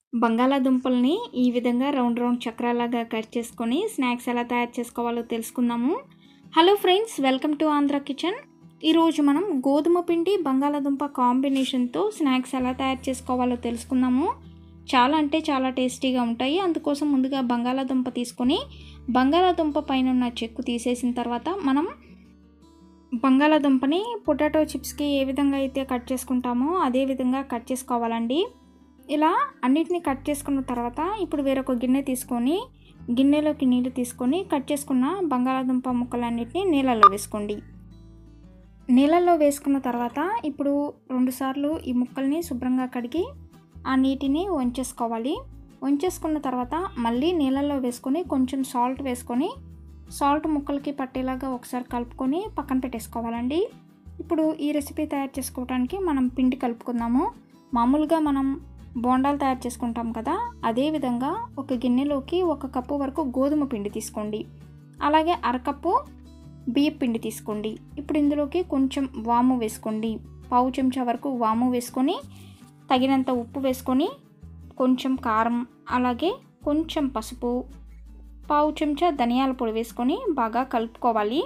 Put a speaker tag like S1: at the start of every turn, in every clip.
S1: బంగాళాదుంపల్ని ఈ విధంగా round round చక్రాలాగా కట్ చేసుకొని స్నాక్స్ ఎలా తయారు చేసుకోవాలో తెలుసుకుందాము. Hello friends, welcome to Andhra kitchen. ఈరోజు మనం గోధుమ పిండి బంగాళాదుంప కాంబినేషన్తో స్నాక్స్ ఎలా తయారు చేసుకోవాలో తెలుసుకుందాము. చాలా అంటే చాలా టేస్టీగా ఉంటాయి. అందుకోసం ముందుగా బంగాళాదుంప తీసుకొని బంగాళాదుంప పైన ఉన్న చెక్కు తీసేసిన తర్వాత మనం బంగాళాదుంపని పొటాటో చిప్స్కి ఏ విధంగా అయితే కట్ చేసుకుంటామో అదే విధంగా కట్ చేసుకోవాలండి. ఇలా అన్నిటిని కట్ చేసుకున్న తర్వాత ఇప్పుడు వేరొక గిన్నె తీసుకొని గిన్నెలోకి నీళ్ళు తీసుకొని కట్ చేసుకున్న బంగాళాదుంప ముక్కలన్నిటిని నీళ్ళల్లో వేసుకోండి. నీళ్ళల్లో వేసుకున్న తర్వాత ఇప్పుడు 2 సార్లు ఈ ముక్కల్ని శుభ్రంగా కడిగి ఆ నీటిని వంచేసుకోవాలి. వంచేసుకున్న తర్వాత మళ్ళీ నీళ్ళల్లో వేసుకొని కొంచెం సాల్ట్ వేసుకొని సాల్ట్ ముక్కలకి పట్టేలాగా ఒకసారి కలుపుకొని పక్కన పెట్టేసుకోవాలండి. ఇప్పుడు ఈ రెసిపీ తయారు చేసుకోవడానికి మనం పిండి కలుపుకుందాము. మామూలుగా మనం బోండాలు తయారు చేసుకుంటాం కదా, అదేవిధంగా ఒక గిన్నెలోకి 1 కప్పు వరకు గోధుమ పిండి తీసుకోండి. అలాగే అరకప్పు బియ్యం పిండి తీసుకోండి. ఇప్పుడు ఇందులోకి కొంచెం వాము వేసుకోండి. పావు చెంచా వరకు వాము వేసుకొని తగినంత ఉప్పు వేసుకొని కొంచెం కారం అలాగే కొంచెం పసుపు పావు చెంచా ధనియాల పొడి వేసుకొని బాగా కలుపుకోవాలి.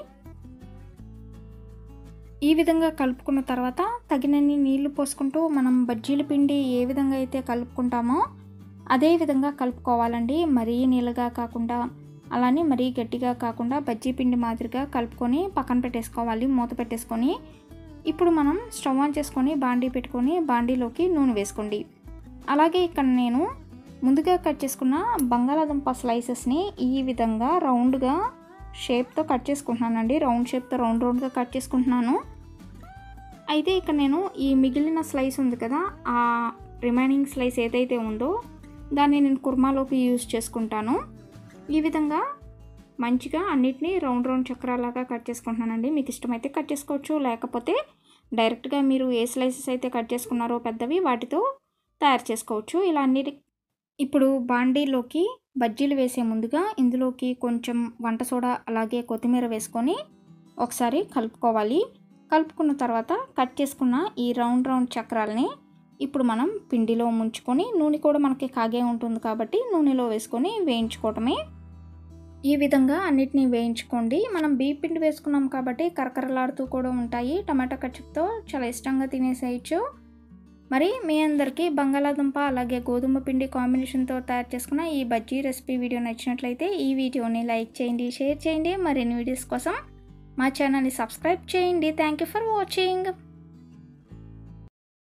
S1: ఈ విధంగా కలుపుకున్న తర్వాత తగినన్ని నీళ్లు పోసుకుంటూ మనం బజ్జీల పిండి ఏ విధంగా అయితే కలుపుకుంటామో అదే విధంగా కలుపుకోవాలండి. మరీ నీళ్ళగా కాకుండా అలానే మరీ గట్టిగా కాకుండా బజ్జీ పిండి మాదిరిగా కలుపుకొని పక్కన పెట్టేసుకోవాలి, మూత పెట్టేసుకొని. ఇప్పుడు మనం స్టవ్ ఆన్ చేసుకొని బాండీ పెట్టుకొని బాండీలోకి నూనె వేసుకోండి. అలాగే ఇక్కడ నేను ముందుగా కట్ చేసుకున్న బంగాళాదుంప స్లైసెస్ని ఈ విధంగా రౌండ్గా షేప్తో కట్ చేసుకుంటున్నానండి. రౌండ్ షేప్తో రౌండ్గా కట్ చేసుకుంటున్నాను. అయితే ఇక్కడ నేను ఈ మిగిలిన స్లైస్ ఉంది కదా, ఆ రిమైనింగ్ స్లైస్ ఏదైతే ఉందో దాన్ని నేను కుర్మాలోకి యూజ్ చేసుకుంటాను. ఈ విధంగా మంచిగా అన్నిటినీ రౌండ్ చక్రాలాగా కట్ చేసుకుంటున్నానండి. మీకు ఇష్టమైతే కట్ చేసుకోవచ్చు, లేకపోతే డైరెక్ట్గా మీరు ఏ స్లైసెస్ అయితే కట్ చేసుకున్నారో పెద్దవి వాటితో తయారు చేసుకోవచ్చు. ఇలా అన్నిటి ఇప్పుడు బాండీలోకి బజ్జీలు వేసే ముందుగా ఇందులోకి కొంచెం వంట సోడా అలాగే కొత్తిమీర వేసుకొని ఒకసారి కలుపుకోవాలి. కలుపుకున్న తర్వాత కట్ చేసుకున్న ఈ రౌండ్ చక్రాలని ఇప్పుడు మనం పిండిలో ముంచుకొని నూనె కూడా మనకి కాగే ఉంటుంది కాబట్టి నూనెలో వేసుకొని వేయించుకోవటమే. ఈ విధంగా అన్నిటినీ వేయించుకోండి. మనం బియ్యం పిండి వేసుకున్నాం కాబట్టి కరకరలాడుతూ కూడా ఉంటాయి. టమాటా కచప్తో చాలా ఇష్టంగా తినేసేయచ్చు. మరి మీ అందరికీ బంగాళాదుంప అలాగే గోధుమ పిండి కాంబినేషన్తో తయారు చేసుకున్న ఈ బజ్జీ రెసిపీ వీడియో నచ్చినట్లయితే ఈ వీడియోని లైక్ చేయండి, షేర్ చేయండి. మరిన్ని వీడియోస్ కోసం మా ఛానల్ని సబ్స్క్రైబ్ చేయండి. Thank you for watching.